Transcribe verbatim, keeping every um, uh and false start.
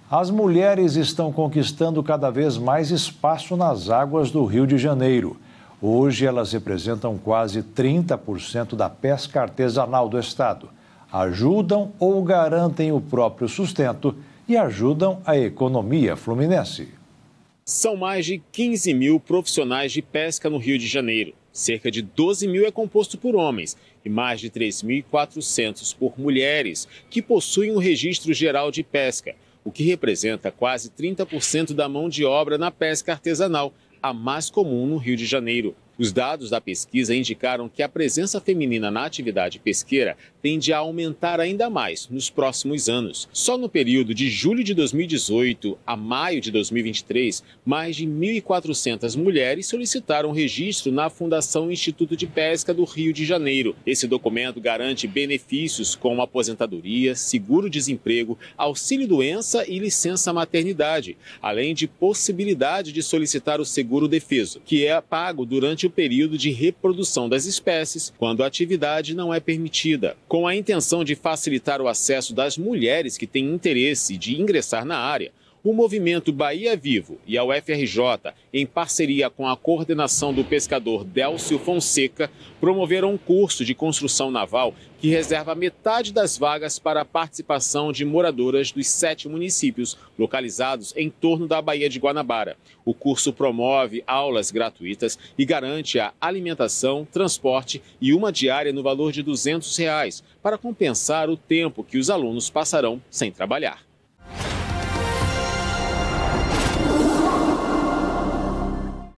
As mulheres estão conquistando cada vez mais espaço nas águas do Rio de Janeiro. Hoje elas representam quase trinta por cento da pesca artesanal do estado. Ajudam ou garantem o próprio sustento e ajudam a economia fluminense. São mais de quinze mil profissionais de pesca no Rio de Janeiro. Cerca de doze mil é composto por homens e mais de três mil e quatrocentos por mulheres, que possuem o Registro Geral de Pesca, o que representa quase trinta por cento da mão de obra na pesca artesanal, a mais comum no Rio de Janeiro. Os dados da pesquisa indicaram que a presença feminina na atividade pesqueira tende a aumentar ainda mais nos próximos anos. Só no período de julho de dois mil e dezoito a maio de dois mil e vinte e três, mais de mil e quatrocentas mulheres solicitaram registro na Fundação Instituto de Pesca do Rio de Janeiro. Esse documento garante benefícios como aposentadoria, seguro-desemprego, auxílio-doença e licença-maternidade, além de possibilidade de solicitar o seguro-defeso, que é pago durante o período de reprodução das espécies, quando a atividade não é permitida. Com a intenção de facilitar o acesso das mulheres que têm interesse de ingressar na área, o movimento Bahia Vivo e a U F R J, em parceria com a coordenação do pescador Délcio Fonseca, promoveram um curso de construção naval que reserva metade das vagas para a participação de moradoras dos sete municípios localizados em torno da Baía de Guanabara. O curso promove aulas gratuitas e garante a alimentação, transporte e uma diária no valor de duzentos reais, para compensar o tempo que os alunos passarão sem trabalhar.